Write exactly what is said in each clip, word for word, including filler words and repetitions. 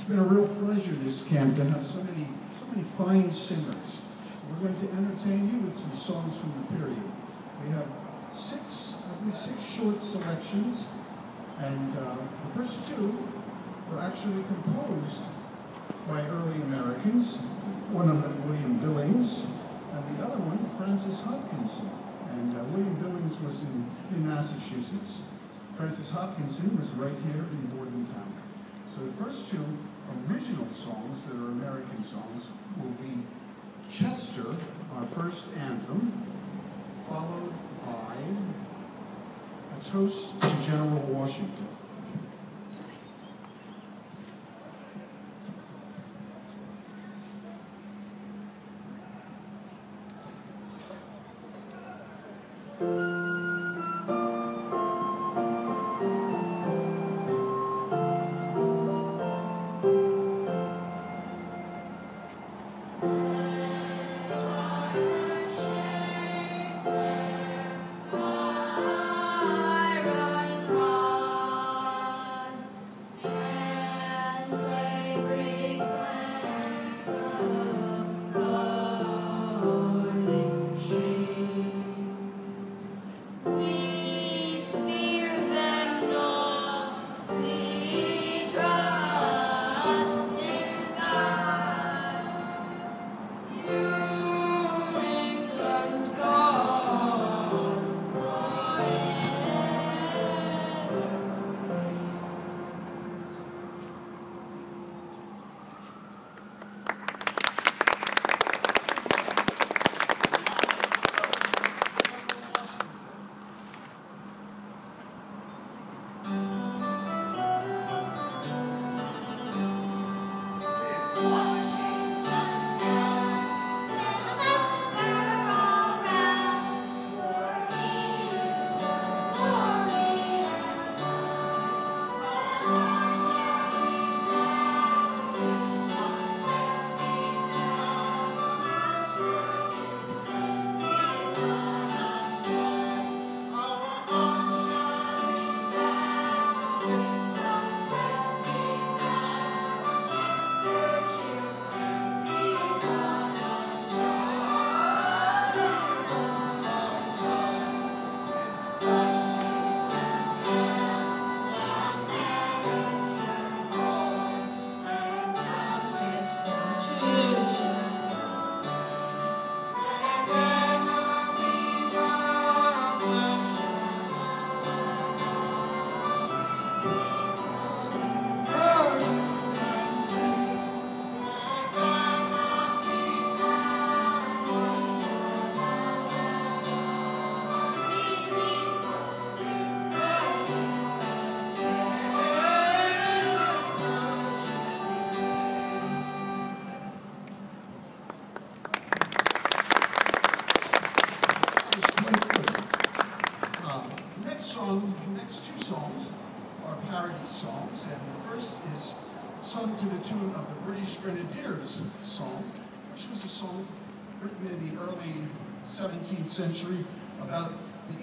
It's been a real pleasure this camp to have so many, so many fine singers. We're going to entertain you with some songs from the period. We have six, I believe, six short selections, and uh, the first two were actually composed by early Americans. One of them, William Billings, and the other one, Francis Hopkinson. And uh, William Billings was in, in Massachusetts. Francis Hopkinson was right here in Bordentown. So the first two original songs that are American songs will be Chester, our first anthem, followed by a toast to General Washington. Sung to the tune of the British Grenadiers song, which was a song written in the early seventeenth century about the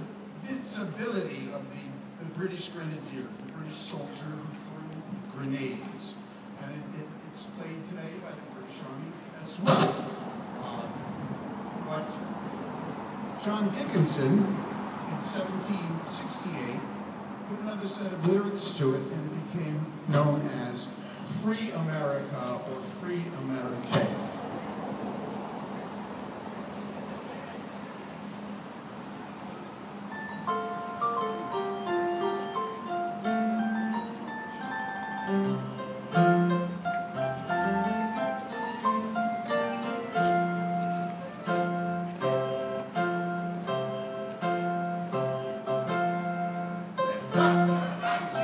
invincibility of the, the British Grenadier, the British soldier who threw grenades. And it, it, it's played today by the British Army as well. Uh, but John Dickinson, in seventeen sixty-eight, put another set of lyrics to it, and it became known as Free America or Free America.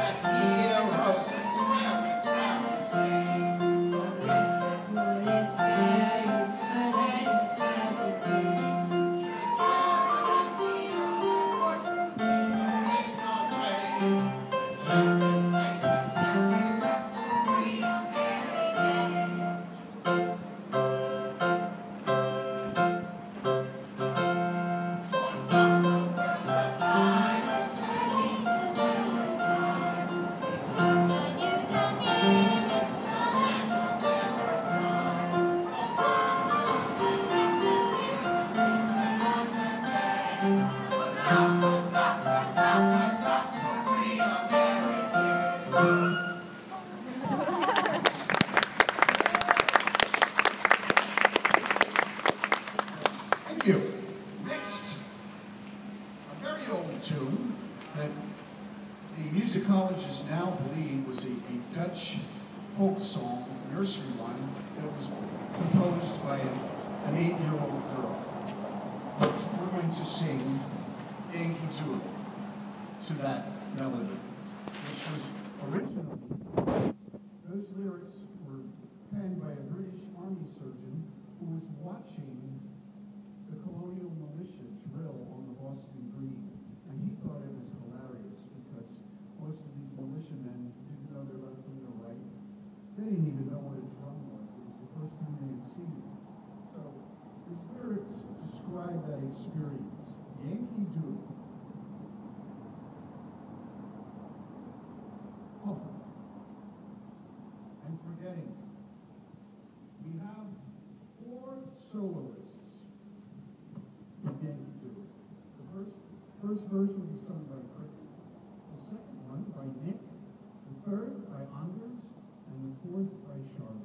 It's tune that the musicologists now believe was a, a Dutch folk song, a nursery one, that was composed by a, an eight-year-old girl. We're going to sing Yankee Doodle to that melody, which was originally, those lyrics were penned by a British Army surgeon who was watching the colonial militia drill on the Boston Green. And he thought it was hilarious because most of these militiamen didn't know their left from their right. They didn't even know what a drum was. It was the first time they had seen it. So these lyrics describe that experience. Yankee Doodle. Oh, and forgetting, we have four soloists in Yankee Doodle. The first, first verse will be sung by Cricket, the second one by Nick, the third by Anders, and the fourth by Charlotte.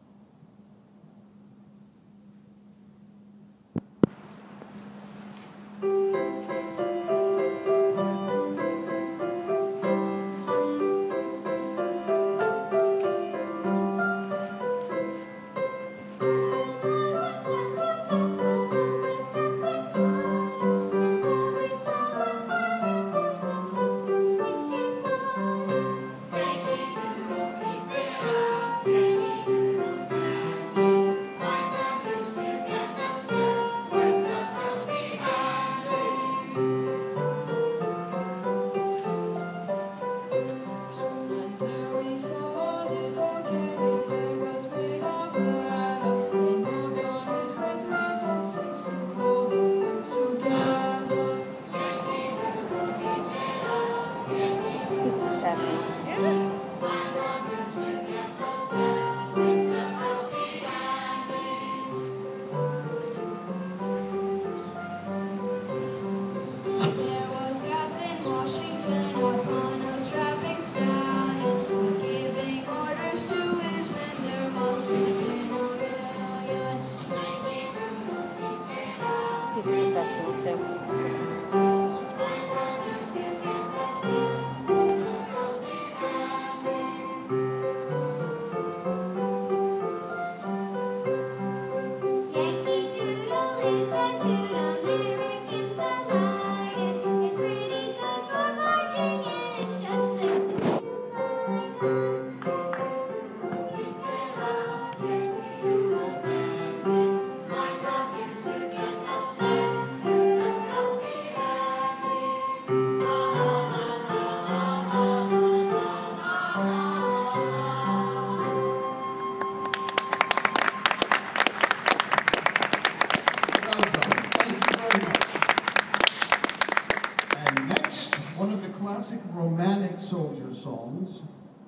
Romantic soldier songs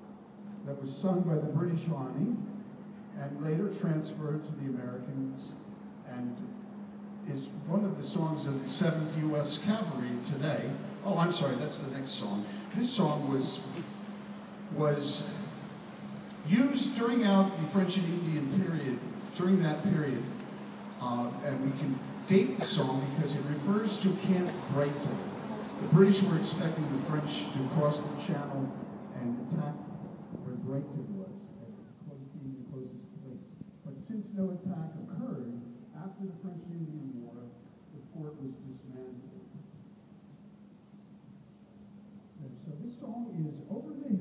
that was sung by the British Army and later transferred to the Americans, and is one of the songs of the seventh U S Cavalry today. Oh, I'm sorry, that's the next song. This song was was used during out the French and Indian period, during that period, uh, and we can date the song because it refers to Camp Brighton. The British were expecting the French to cross the Channel and attack where Brighton was, being the closest place. But since no attack occurred, after the French-Indian War, the fort was dismantled. And so this song is Over the